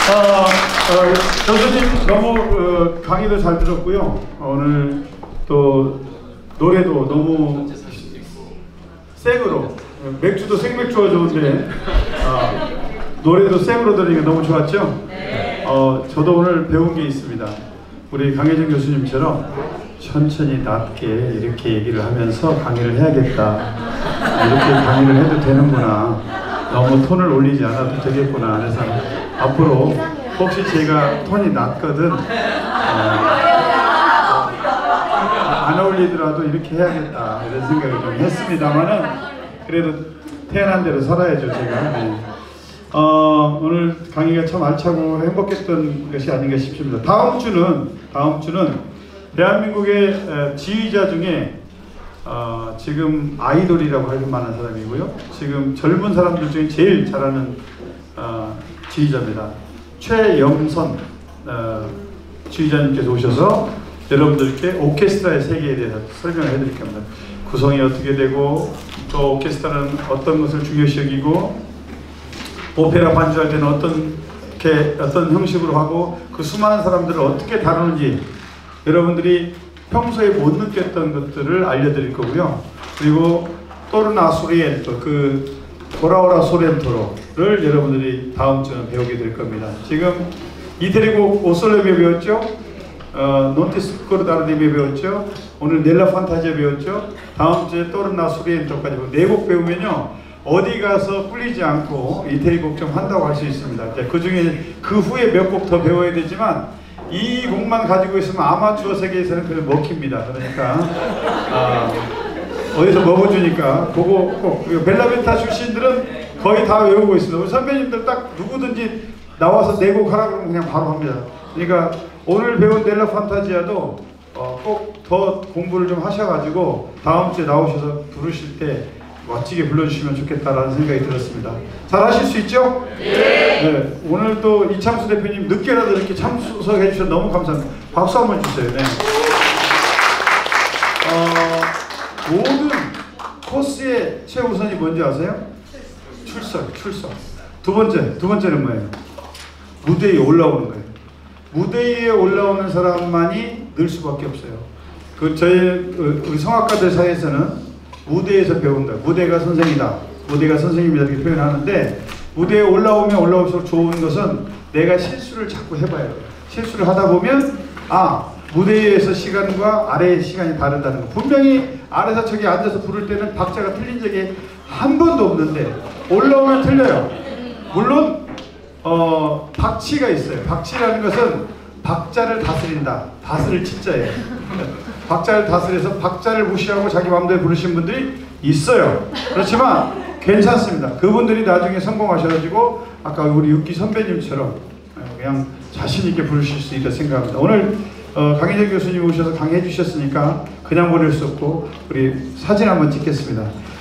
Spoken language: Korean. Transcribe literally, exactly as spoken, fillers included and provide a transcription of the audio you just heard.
어, 어, 교수님 너무 어, 강의도 잘 들었고요. 오늘 또 노래도 너무 생으로, 맥주도 생맥주가 좋은데 어, 노래도 생으로 들으니까 너무 좋았죠? 어, 저도 오늘 배운 게 있습니다. 우리 강혜정 교수님처럼 천천히 낮게 이렇게 얘기를 하면서 강의를 해야겠다. 이렇게 강의를 해도 되는구나. 너무 톤을 올리지 않아도 되겠구나. 그래서 앞으로 혹시 제가 톤이 낮거든 어, 안 어울리더라도 이렇게 해야겠다 이런 생각을 좀 했습니다만은 그래도 태어난 대로 살아야죠 제가. 네. 어, 오늘 강의가 참 알차고 행복했던 것이 아닌가 싶습니다. 다음 주는 다음 주는 대한민국의 지휘자 중에 어, 지금 아이돌이라고 할 만한 사람이고요. 지금 젊은 사람들 중에 제일 잘하는 어, 지휘자입니다. 최영선 어, 지휘자님께서 오셔서 여러분들께 오케스트라의 세계에 대해서 설명을 해드릴 겁니다. 구성이 어떻게 되고 또 오케스트라는 어떤 것을 중요시 여기고 오페라 반주할 때는 어떤, 게, 어떤 형식으로 하고 그 수많은 사람들을 어떻게 다루는지 여러분들이 평소에 못 느꼈던 것들을 알려드릴 거고요. 그리고 또르나 소리엔토, 그 돌아오라 소렌토로를 여러분들이 다음 주에 배우게 될 겁니다. 지금 이태리곡 오솔레미오 배웠죠? 어, 논테스코르다르디미 배웠죠? 오늘 넬라 판타지아 배웠죠? 다음 주에 또르나 소리엔토까지 네 곡 배우면요. 어디 가서 꿀리지 않고 이태리 곡 좀 한다고 할 수 있습니다. 그 중에 그 후에 몇 곡 더 배워야 되지만 이 곡만 가지고 있으면 아마추어 세계에서는 그냥 먹힙니다. 그러니까 아, 어디서 먹어주니까 그거 꼭 벨라벤타 출신들은 거의 다 외우고 있습니다. 우리 선배님들 딱 누구든지 나와서 네 곡 하라 그러면 그냥 바로 합니다. 그러니까 오늘 배운 넬라 판타지아도 어, 꼭 더 공부를 좀 하셔가지고 다음 주에 나오셔서 부르실 때 멋지게 불러주시면 좋겠다라는 생각이 들었습니다. 잘 하실 수 있죠? 네. 네. 오늘 또 이창수 대표님 늦게라도 이렇게 참석해 주셔서 너무 감사합니다. 박수 한번 주세요. 네. 어, 모든 코스의 최우선이 뭔지 아세요? 출석, 출석. 두 번째, 두 번째는 뭐예요? 무대 위에 올라오는 거예요. 무대 위에 올라오는 사람만이 늘 수밖에 없어요. 그 저희 우리 성악가들 사이에서는 무대에서 배운다. 무대가 선생이다. 무대가 선생님이다. 이렇게 표현하는데 무대에 올라오면 올라올수록 좋은 것은 내가 실수를 자꾸 해봐요. 실수를 하다 보면 아 무대에서 시간과 아래의 시간이 다르다는 거. 분명히 아래서 저기 앉아서 부를 때는 박자가 틀린 적이 한 번도 없는데 올라오면 틀려요. 물론 어, 박치가 있어요. 박치라는 것은 박자를 다스린다. 다스릴 치자예요. 박자를 다스려서 박자를 무시하고 자기 마음대로 부르신 분들이 있어요. 그렇지만 괜찮습니다. 그분들이 나중에 성공하셔가지고 아까 우리 육기 선배님처럼 그냥 자신 있게 부르실 수 있다 생각합니다. 오늘 어, 강혜정 교수님 오셔서 강의해 주셨으니까 그냥 보낼 수 없고 우리 사진 한번 찍겠습니다.